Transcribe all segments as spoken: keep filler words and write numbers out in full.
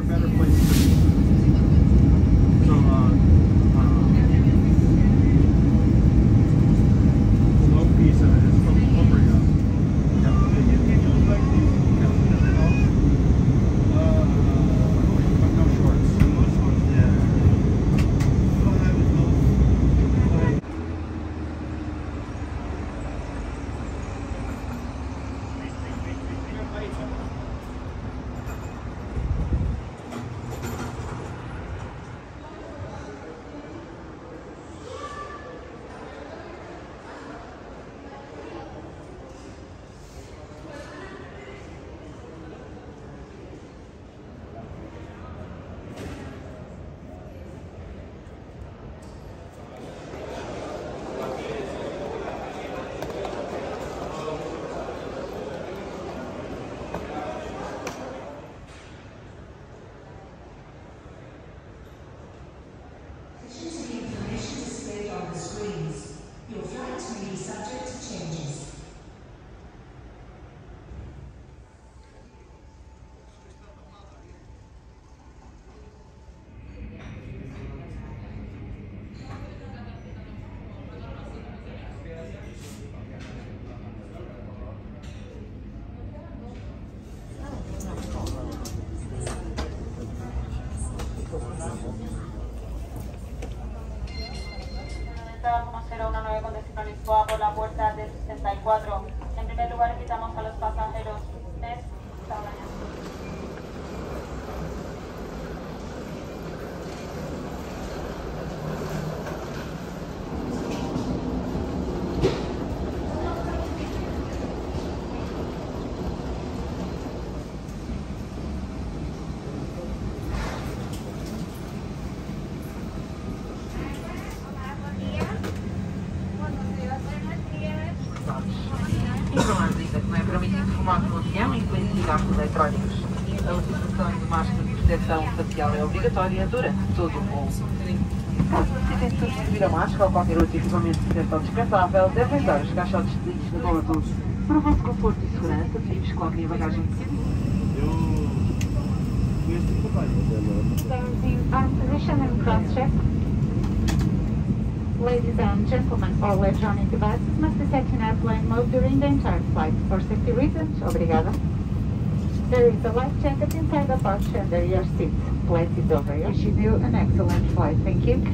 better place. So, uh, uh, the low piece of it is from Umbria. Yeah. You can use like these, you know, uh, but no shorts. Yeah. cero uno nueve con destino Lisboa por la puerta de sesenta y cuatro. En primer lugar, invitamos a los pasajeros. ¿Ves? Chao, Daniel. Eletrónicos. A utilização de máscara de proteção facial é obrigatória durante todo o voo. Se necessitem substituir a máscara ou qualquer outro equipamento de proteção dispensável, devem usar os caixotes de lixo da Balaton. Para o vosso conforto e segurança, pedimos que coloquem a bagagem de caminho. Our position and cross-check. Ladies and gentlemen, all electronic devices must be set in airplane mode during the entire flight. For safety reasons, obrigada. There is a life jacket inside the pouch under your seat. Flight is over. Wish you an excellent flight. Thank you.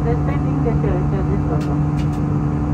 pending the operator disposal.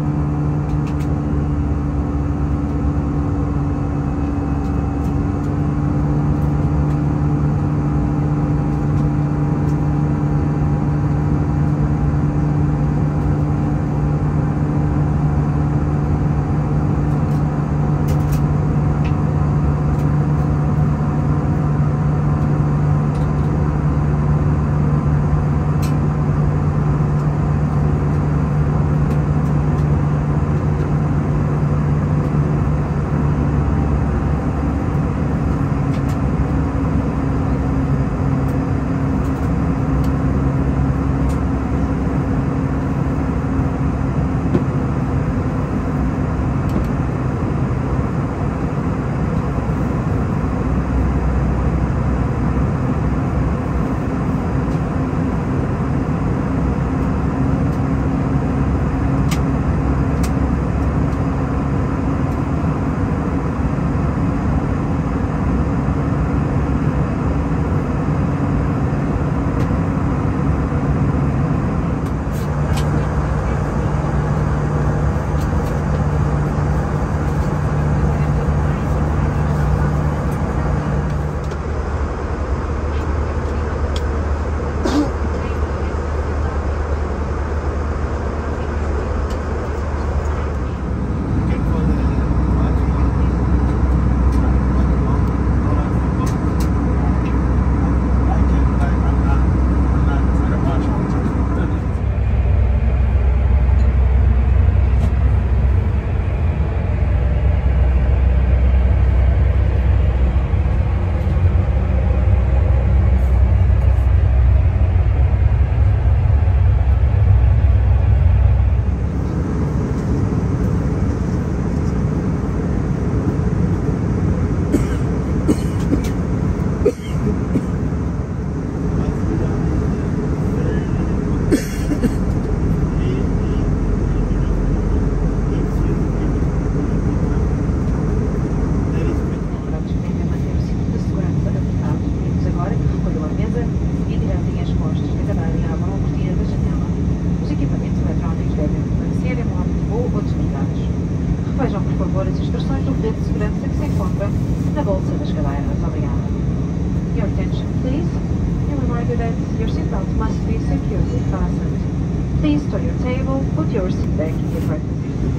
Please to your table, put your seat back in your front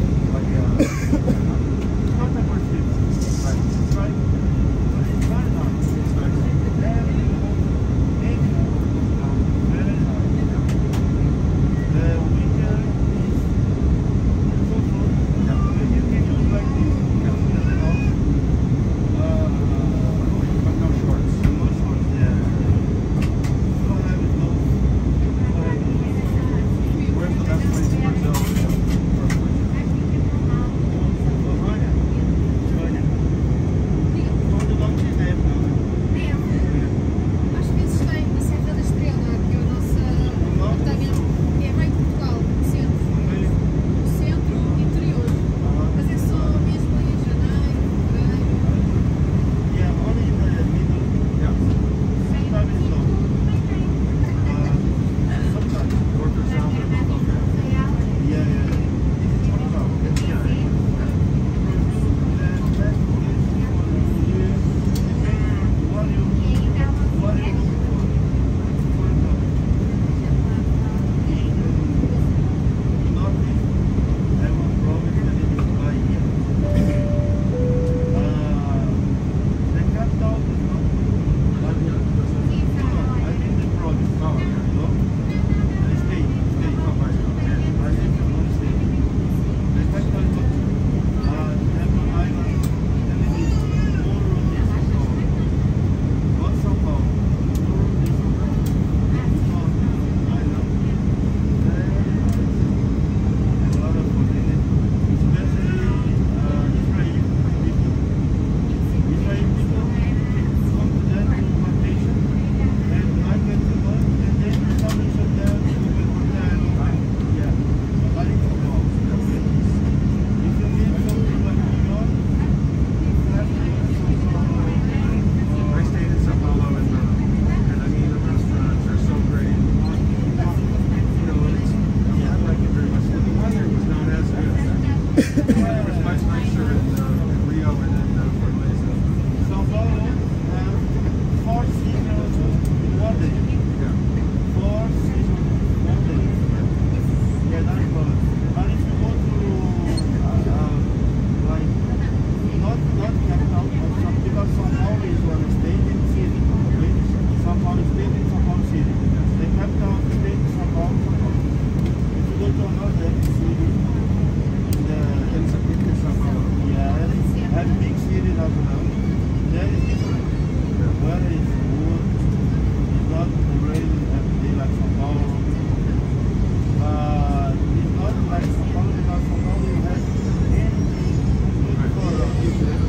seat. don't know that city. The in in Sao Paulo. Yes. And big city as well. That is different. Where is wood? It's not rain every day like Sao Paulo. But it's not like Sao Paulo because Sao Paulo you have anything for different.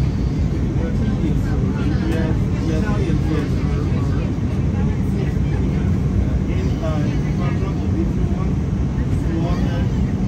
Yes, yes, yes, yes. Anytime, for example, if you want to order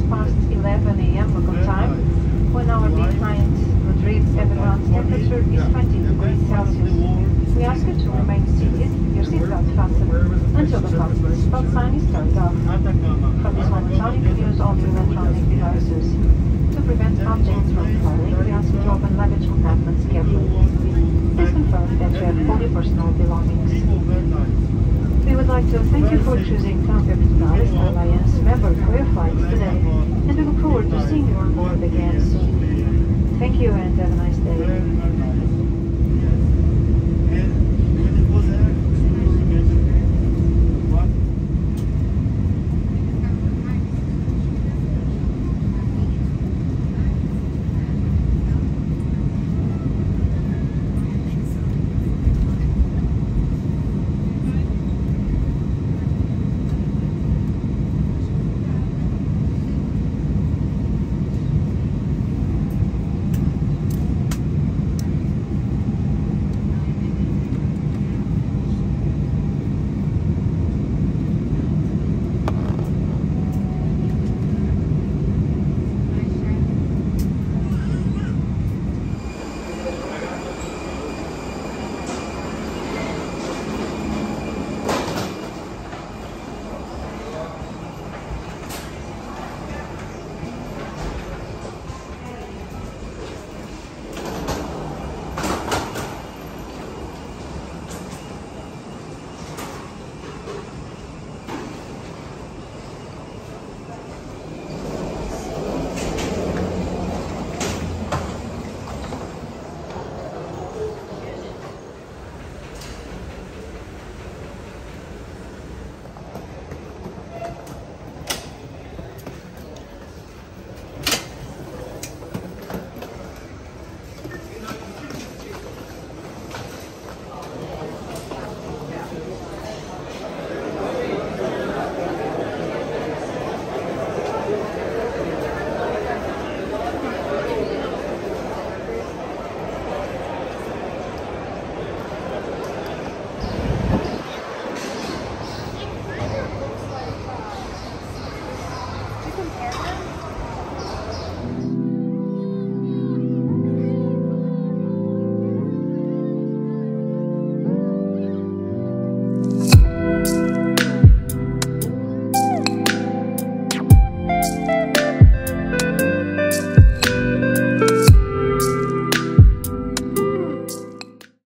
past eleven A M local time. One hour behind Madrid, and the ground temperature is twenty degrees Celsius. We ask you to remain seated, your seatbelt fastened, until the fasten stop sign is turned off. From this moment on, you can use all your electronic devices. To prevent objects from falling, we ask you to open luggage compartments carefully. Please confirm that you have all your personal belongings. We would like to thank you for choosing Transfer Portugalis Alliance member for your flights today, and we look forward to seeing you on board the